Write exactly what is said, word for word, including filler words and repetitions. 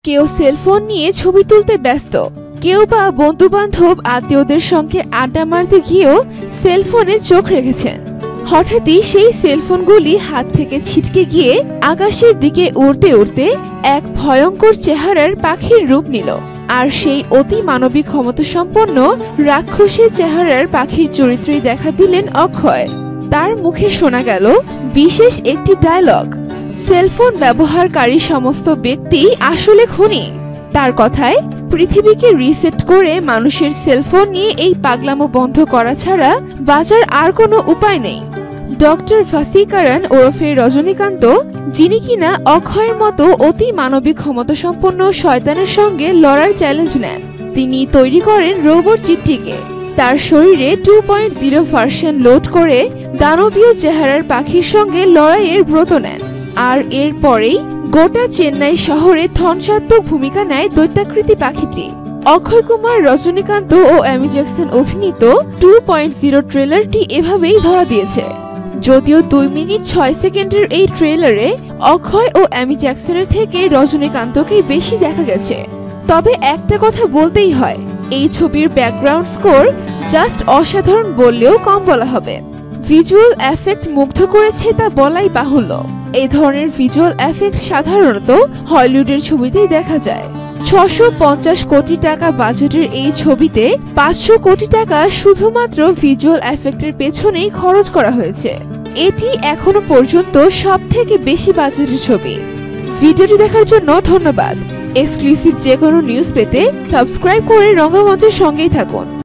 কেউ সেলফোন নিয়ে ছবি তুলতে ব্যস্ত, কেউ বা বন্ধু বান্ধব আত্মীয়দের সঙ্গে আড্ডা মারতে গিয়েও সেলফোনে চোখ রেখেছেন। হঠাৎই সেই সেলফোনগুলি হাত থেকে ছিটকে গিয়ে আকাশের দিকে উড়তে উড়তে এক ভয়ঙ্কর চেহারার পাখির রূপ নিল। আর সেই অতি মানবিক ক্ষমতা সম্পন্ন রাক্ষসী চেহারার পাখির চরিত্রই দেখা দিলেন অক্ষয়। তার মুখে শোনা গেল বিশেষ একটি ডায়লগ, সেলফোন ব্যবহারকারী সমস্ত ব্যক্তি আসলে খুনি। তার কথায় পৃথিবীকে রিসেট করে মানুষের সেলফোন নিয়ে এই পাগলামো বন্ধ করা ছাড়া বাঁচার আর কোনো উপায় নেই। ডক্টর ভাসীকারান ওরফে রজনীকান্ত, যিনি কিনা অক্ষয়ের মতো অতি মানবিক ক্ষমতা সম্পন্ন শয়তানের সঙ্গে লড়ার চ্যালেঞ্জ নেন, তিনি তৈরি করেন রোবট চিট্টিকে। তার শরীরে two point zero version load করে দানবীয় চেহারার পাখির সঙ্গে লড়াইয়ের ব্রত নেন। আর এর পরেই গোটা চেন্নাই শহরে ধ্বংসাত্মক ভূমিকা নেয় দৈত্যাকৃতি পাখিটি। অক্ষয় কুমার, রজনীকান্ত ও অ্যামি জ্যাকসন অভিনীত টু পয়েন্ট জিরো ট্রেলারটি এভাবেই ধরা দিয়েছে। যদিও দুই মিনিট ছয় সেকেন্ডের এই ট্রেলারে অক্ষয় ও অ্যামি জ্যাকসনের থেকে রজনীকান্তকেই বেশি দেখা গেছে। তবে একটা কথা বলতেই হয়, এই ছবির ব্যাকগ্রাউন্ড স্কোর জাস্ট অসাধারণ বললেও কম বলা হবে। ভিজুয়াল এফেক্ট মুগ্ধ করেছে তা বলাই বাহুল্য। এই ধরনের ভিজুয়াল এফেক্ট সাধারণত হলিউডের ছবিতেই দেখা যায়। ছশো পঞ্চাশ কোটি টাকা বাজেটের এই ছবিতে পাঁচশো কোটি টাকা শুধুমাত্র ভিজুয়াল এফেক্টের পেছনেই খরচ করা হয়েছে। এটি এখনো পর্যন্ত সব থেকে বেশি বাজেটের ছবি। ভিডিওটি দেখার জন্য ধন্যবাদ। এক্সক্লুসিভ যে কোনো নিউজ পেতে সাবস্ক্রাইব করে রঙ্গমঞ্চের সঙ্গেই থাকুন।